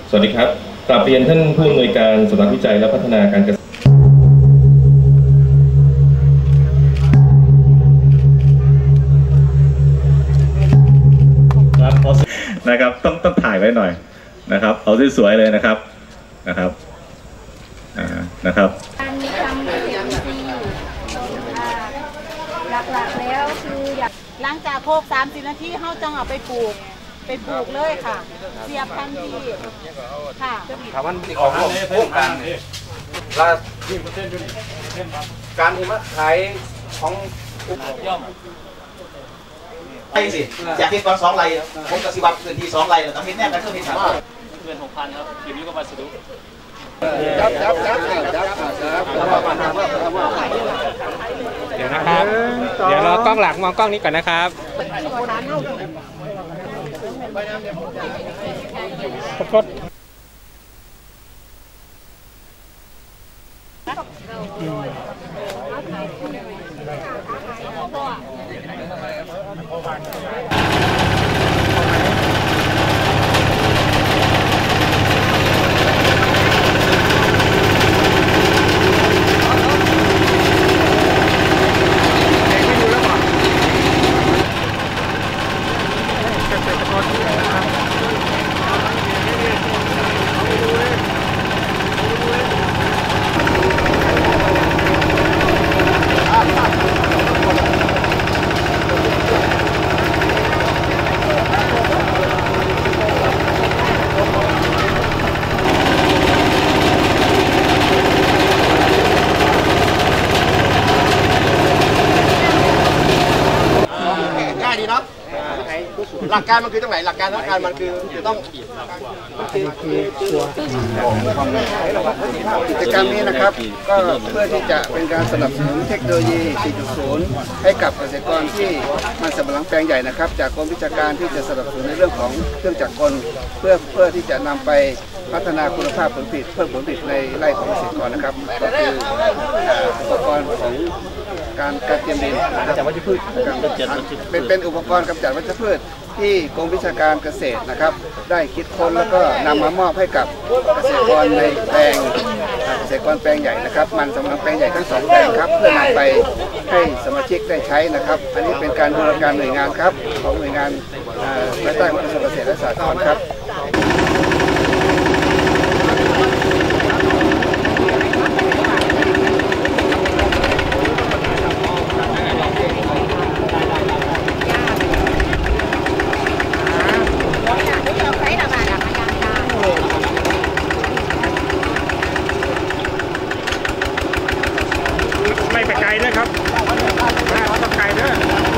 สวัสดีครับกราบเรียนท่านผู้อำนวยการสำนักวิจัยและพัฒนาการเกษตรนะครับต้องถ่ายไว้หน่อยนะครับเอาสวยๆเลยนะครับนะครับการทำเกษตรอินทรีย์หลักๆแล้วคือหลังจากโคก30 นาทีเขาจังเอาไปปลูกเลยค่ะเสียบทันทีค่ะถามว่าออกพวกกันการที่มาขายของย่อมไอ้สิอยากเห็นก่อน2 ไร่ผมกับสิวัตพื้นที่2 ไร่แล้วต้องเห็นแน่กันเท่าที่ถามว่าเงิน6,000ครับทีนี้ก็มาสะดุเดี๋ยวนะครับเดี๋ยวเรากล้องหลังมองกล้องนี้ก่อนนะครับกดหลักการมันคือตรงไหนหลักการมันคือต้องกิจกรรมนี้นะครับก็เพื่อที่จะเป็นการสนับสนุนเทคโนโลยี 4.0 ให้กับเกษตรกรที่มันสำปะหลังแปลงใหญ่นะครับจากกรมวิชาการที่จะสนับสนุนในเรื่องของเครื่องจักรกลเพื่อที่จะนำไปพัฒนาคุณภาพผลผลิตเพิ่มผลผลิตในไร่ของเกษตรกรนะครับก็คืออุปกรณ์ของการเตรียมดินกำจัดวัชพืชเป็นอุปกรณ์กำจัดวัชพืชที่กรมวิชาการเกษตรนะครับได้คิดค้นแล้วก็นำมามอบให้กับเกษตรกรในแปลงเกษตรกรแปลงใหญ่นะครับมันสำหรับแปลงใหญ่ทั้ง2 แปลงครับเพื่อนำไปให้สมาชิกได้ใช้นะครับอันนี้เป็นการบูรณาการหน่วยงานครับของหน่วยงานภายใต้กระทรวงเกษตรและสหกรณ์ครับไม่ไปไกลด้วยครับไม่ไปไกลด้วย